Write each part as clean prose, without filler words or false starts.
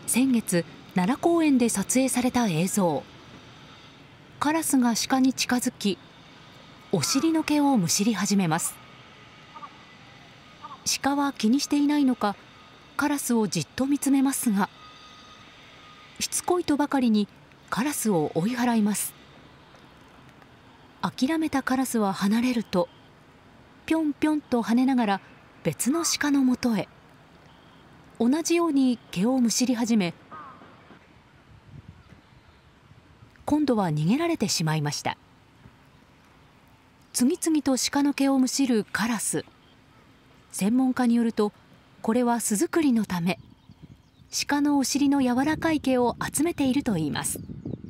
先月、奈良公園で撮影された映像。カラスが鹿に近づきお尻の毛をむしり始めます。鹿は気にしていないのかカラスをじっと見つめますが、しつこいとばかりにカラスを追い払います。諦めたカラスは離れるとぴょんぴょんと跳ねながら別の鹿のもとへ。同じように毛をむしり始め、今度は逃げられてしまいました。次々と鹿の毛をむしるカラス。専門家によると、これは巣作りのため鹿のお尻の柔らかい毛を集めているといいます。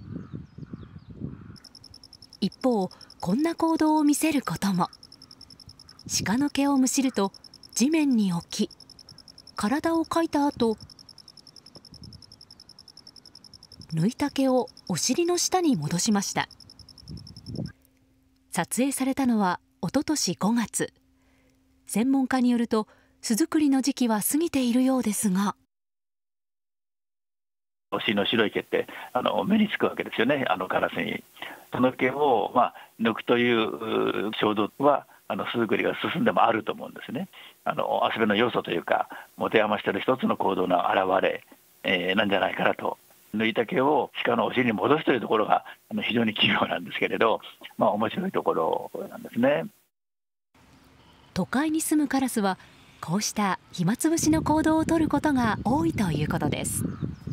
一方、こんな行動を見せることも。鹿の毛をむしると地面に置き、体をかいた後、抜いた毛をお尻の下に戻しました。撮影されたのは一昨年5月。専門家によると巣作りの時期は過ぎているようですが。 お尻の白い毛って目につくわけですよね、カラスに。その毛を、抜くという衝動は巣作りが進んでもあると思うんですね。遊びの要素というか、持て余している一つの行動の表れ、なんじゃないかなと。抜いた毛を鹿のお尻に戻すというところが非常に奇妙なんですけれど、面白いところなんですね。 都会に住むカラスはこうした暇つぶしの行動をとることが多いということです。